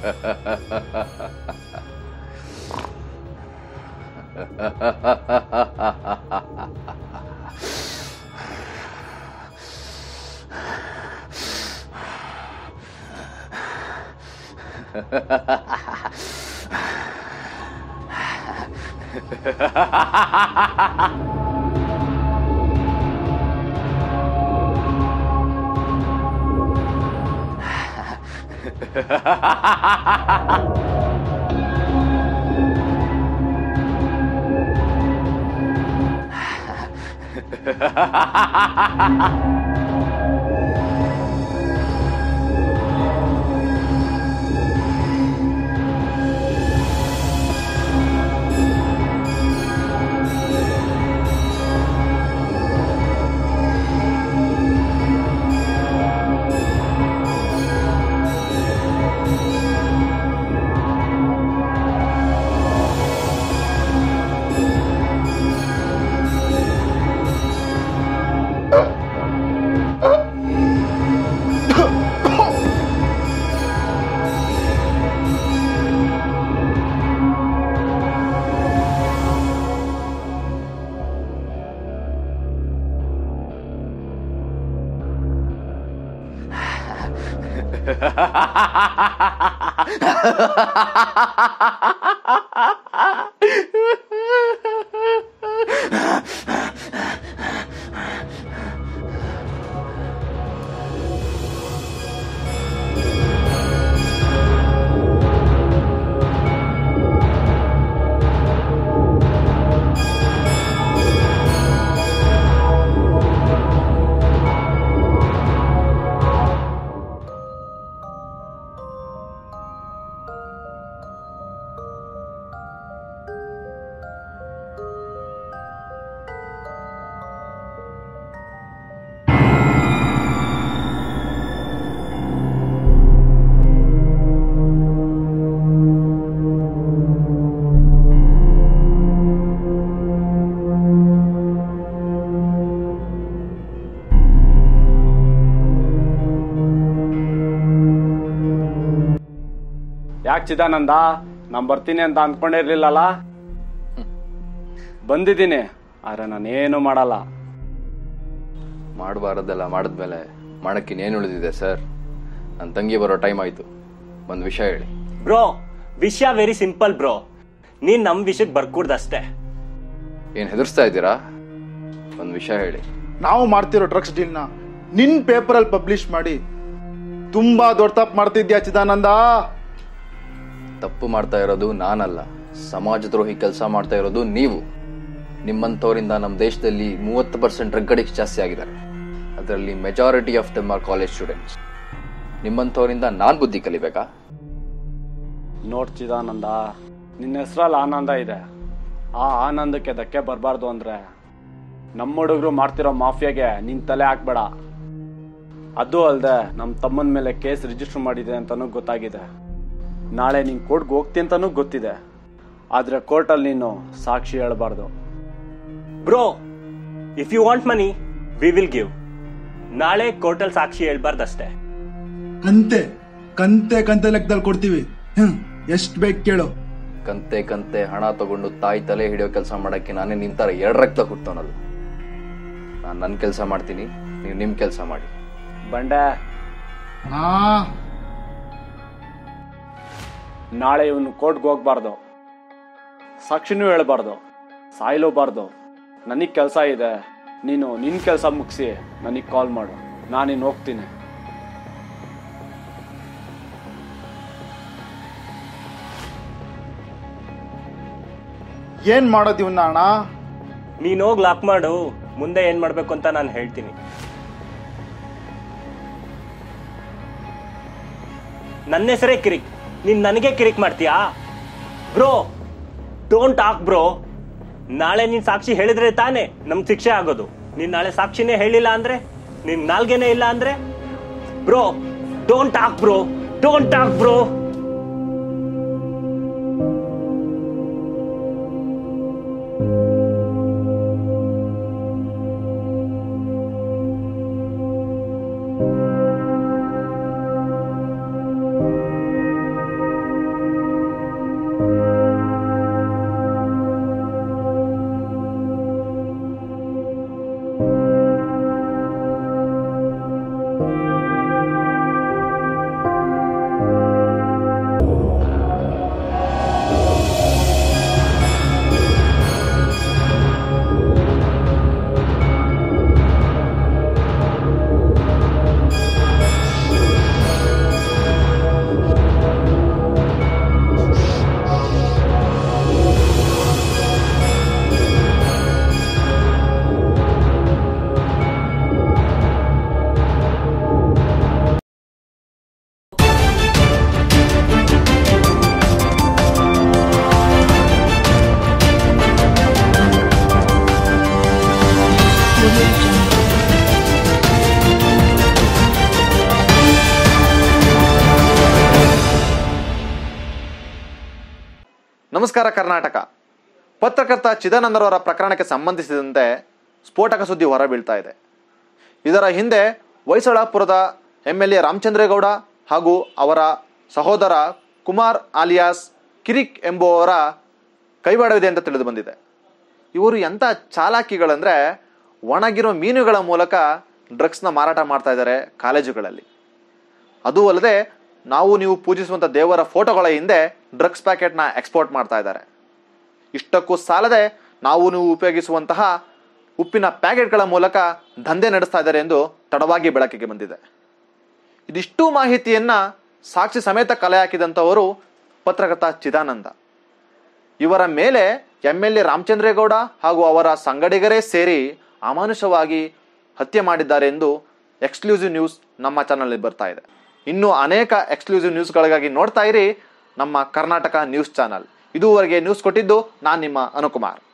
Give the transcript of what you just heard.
ಯಾಕೆ ಚಿದಾನಂದ, ನಾನು ಬರ್ತೀನಿ ಅಂತ ಅಂದ್ಕೊಂಡಿರ್ಲಿಲ್ಲಲ್ಲ? ಬಂದಿದ್ದೀನಿ, ಆದ್ರೆ ನಾನೇನು ಮಾಡಲ್ಲ. ಮಾಡಬಾರದೆಲ್ಲ ಮಾಡಿದ್ಮೇಲೆ ಮಾಡಕ್ಕಿನ್ನೇನು ಉಳಿದಿದೆ ಸರ್? ನನ್ನ ತಂಗಿ ಬರೋ ಟೈಮ್ ಆಯ್ತು, ಒಂದು ವಿಷಯ ಹೇಳಿ. ಬ್ರೋ, ವಿಷಯ ವೆರಿ ಸಿಂಪಲ್ ಬ್ರೋ. ನೀನ್ ನಮ್ ವಿಷಯಕ್ಕೆ ಬರ್ಕೂಡ್ದಷ್ಟೇ. ಏನ್ ಹೆದರ್ಸ್ತಾ ಇದ್ದೀರಾ? ಒಂದು ವಿಷಯ ಹೇಳಿ. ನಾವು ಮಾಡ್ತಿರೋ ಡ್ರಗ್ಸ್ ಡೀಲ್ನ ನಿನ್ ಪೇಪರಲ್ಲಿ ಪಬ್ಲಿಷ್ ಮಾಡಿ ತುಂಬಾ ದೊಡ್ಡ ತಪ್ಪು ಮಾಡ್ತಿದ್ಯಾ ಚಿದಾನಂದ. ತಪ್ಪು ಮಾಡ್ತಾ ಇರೋದು ನಾನಲ್ಲ, ಸಮಾಜದ್ರೋಹಿ ಕೆಲಸ ಮಾಡ್ತಾ ಇರೋದು ನೀವು. ನಿಮ್ಮಂಥವರಿಂದ ನಮ್ಮ ದೇಶದಲ್ಲಿ 30% ಡ್ರಗ್ ಅಡಿಕ್ಟ್ಸ್ ಜಾಸ್ತಿ ಆಗಿದ್ದಾರೆ. ಅದರಲ್ಲಿ majority of them are college students. ನಿಮ್ಮಂಥವರಿಂದ ನಾನ್ ಬುದ್ಧಿ ಕಲಿಬೇಕಾ? ನೋಡ್ ಚಿದಾನಂದ, ನಿನ್ನ ಹೆಸರಲ್ಲಿ ಆನಂದ ಇದೆ. ಆ ಆನಂದಕ್ಕೆ ಧಕ್ಕೆ ಬರಬಾರ್ದು ಅಂದ್ರೆ ನಮ್ಮ ಹುಡುಗರು ಮಾಡ್ತಿರೋ ಮಾಫಿಯಾಗೆ ನಿನ್ ತಲೆ ಹಾಕ್ಬೇಡ. ಅದು ಅಲ್ಲದೆ ನಮ್ಮ ತಮ್ಮನ ಮೇಲೆ ಕೇಸ್ ರಿಜಿಸ್ಟರ್ ಮಾಡಿದೆ ಅಂತಾನೂ ಗೊತ್ತಾಗಿದೆ. ನಾಳೆ ನೀನ್ ಕೋರ್ಟ್ಗೆ ಹೋಗ್ತಿ ಅಂತಾನೂ ಗೊತ್ತಿದೆ. ಆದ್ರೆ ಕೋರ್ಟಲ್ಲಿ ನೀನು ಸಾಕ್ಷಿ ಹೇಳಬಾರ್ದು. Bro, if you want money we will give. ನಾಳೆ ಕೋರ್ಟಲ್ಲಿ ಸಾಕ್ಷಿ ಹೇಳ್ಬಾರ್ದಷ್ಟೇ. ಕಂತೆ ಕಂತೆ ಕಂತೆ ಲೆಕ್ಕದಲ್ಲಿ ಕೊಡ್ತೀವಿ. ಎಷ್ಟ್ ಬೇಕು ಕೇಳು. ಕಂತೆ ಕಂತೆ ಹಣ ತಗೊಂಡು ತಾಯಿ ತಲೆ ಹಿಡಿಯೋ ಕೆಲಸ ಮಾಡಕ್ಕೆ ನಾನೇ ನಿಂತಾರ 2 ರಕ್ತ ಕೊಡ್ತಾನಲ್ಲ. ನಾನು ನನ್ನ ಕೆಲಸ ಮಾಡ್ತೀನಿ, ನೀವು ನಿಮ್ ಕೆಲಸ ಮಾಡಿ. ಬಂಡೆ, ನಾಳೆ ಇವನು ಕೋರ್ಟ್ಗೆ ಹೋಗ್ಬಾರ್ದು, ಸಾಕ್ಷಿನೂ ಹೇಳ್ಬಾರ್ದು, ಸಾಯ್ಲೂಬಾರ್ದು. ನನಗ್ ಕೆಲಸ ಇದೆ, ನೀನು ನಿನ್ ಕೆಲಸ ಮುಗಿಸಿ ನನಗ್ ಕಾಲ್ ಮಾಡು, ನಾನಿನ್ ಹೋಗ್ತೀನಿ. ಏನ್ ಮಾಡೋದು ಇವನ್ನ ಅಣ್ಣ? ನೀನ್ ಹೋಗಿ ಲಾಕ್ ಮಾಡು, ಮುಂದೆ ಏನ್ ಮಾಡ್ಬೇಕು ಅಂತ ನಾನು ಹೇಳ್ತೀನಿ. ನನ್ನ ಹೆಸರೇ ಕಿರಿಕ್, ನೀನ್ ನನಗೆ ಕಿರಿಕ್ ಮಾಡ್ತೀಯಾ? Bro, don't talk bro. ನಾಳೆ ನೀನ್ ಸಾಕ್ಷಿ ಹೇಳಿದ್ರೆ ತಾನೇ ನಮ್ಗೆ ಶಿಕ್ಷೆ ಆಗೋದು. ನೀನ್ ನಾಳೆ ಸಾಕ್ಷಿನೇ ಹೇಳಿಲ್ಲ ಅಂದ್ರೆ, ನಿನ್ ನಾಲ್ಗೆನೇ ಇಲ್ಲ ಅಂದ್ರೆ, bro don't talk bro, don't talk bro. ನಮಸ್ಕಾರ ಕರ್ನಾಟಕ. ಪತ್ರಕರ್ತ ಚಿದಾನಂದರವರ ಪ್ರಕರಣಕ್ಕೆ ಸಂಬಂಧಿಸಿದಂತೆ ಸ್ಫೋಟಕ ಸುದ್ದಿ ಹೊರಬೀಳ್ತಾ ಇದೆ. ಇದರ ಹಿಂದೆ ಹೊಯ್ಸಳಾಪುರದ MLA ರಾಮಚಂದ್ರೇಗೌಡ ಹಾಗೂ ಅವರ ಸಹೋದರ ಕುಮಾರ್ ಆಲಿಯಾಸ್ ಕಿರಿಕ್ ಎಂಬುವವರ ಕೈವಾಡವಿದೆ ಅಂತ ತಿಳಿದು ಬಂದಿದೆ. ಇವರು ಎಂಥ ಚಾಲಾಕಿಗಳಂದರೆ ಒಣಗಿರೋ ಮೀನುಗಳ ಮೂಲಕ ಡ್ರಗ್ಸ್ನ ಮಾರಾಟ ಮಾಡ್ತಾ ಇದ್ದಾರೆ ಕಾಲೇಜುಗಳಲ್ಲಿ. ಅದೂ ಅಲ್ಲದೆ ನಾವು ನೀವು ಪೂಜಿಸುವಂಥ ದೇವರ ಫೋಟೋಗಳ ಹಿಂದೆ ಡ್ರಗ್ಸ್ ಪ್ಯಾಕೆಟ್ನ ಎಕ್ಸ್ಪೋರ್ಟ್ ಮಾಡ್ತಾ ಇದ್ದಾರೆ. ಇಷ್ಟಕ್ಕೂ ಸಾಲದೆ ನಾವು ನೀವು ಉಪಯೋಗಿಸುವಂತಹ ಉಪ್ಪಿನ ಪ್ಯಾಕೆಟ್ಗಳ ಮೂಲಕ ದಂಧೆ ನಡೆಸ್ತಾ ಇದ್ದಾರೆ ಎಂದು ತಡವಾಗಿ ಬೆಳಕಿಗೆ ಬಂದಿದೆ. ಇದಿಷ್ಟು ಮಾಹಿತಿಯನ್ನ ಸಾಕ್ಷಿ ಸಮೇತ ಕಲೆ ಹಾಕಿದಂಥವರು ಪತ್ರಕರ್ತ ಚಿದಾನಂದ. ಇವರ ಮೇಲೆ MLA ರಾಮಚಂದ್ರೇಗೌಡ ಹಾಗೂ ಅವರ ಸಂಗಡಿಗರೇ ಸೇರಿ ಅಮಾನುಷವಾಗಿ ಹತ್ಯೆ ಮಾಡಿದ್ದಾರೆ ಎಂದು ಎಕ್ಸ್ಕ್ಲೂಸಿವ್ ನ್ಯೂಸ್ ನಮ್ಮ ಚಾನಲ್ ಬರ್ತಾ ಇದೆ. ಇನ್ನೂ ಅನೇಕ ಎಕ್ಸ್ಕ್ಲೂಸಿವ್ ನ್ಯೂಸ್ಗಳಿಗಾಗಿ ನೋಡ್ತಾ ಇರಿ ನಮ್ಮ ಕರ್ನಾಟಕ ನ್ಯೂಸ್ ಚಾನಲ್. ಇದುವರೆಗೆ ನ್ಯೂಸ್ ಕೊಟ್ಟಿದ್ದು ನಾನು ನಿಮ್ಮ ಅನುಕುಮಾರ್.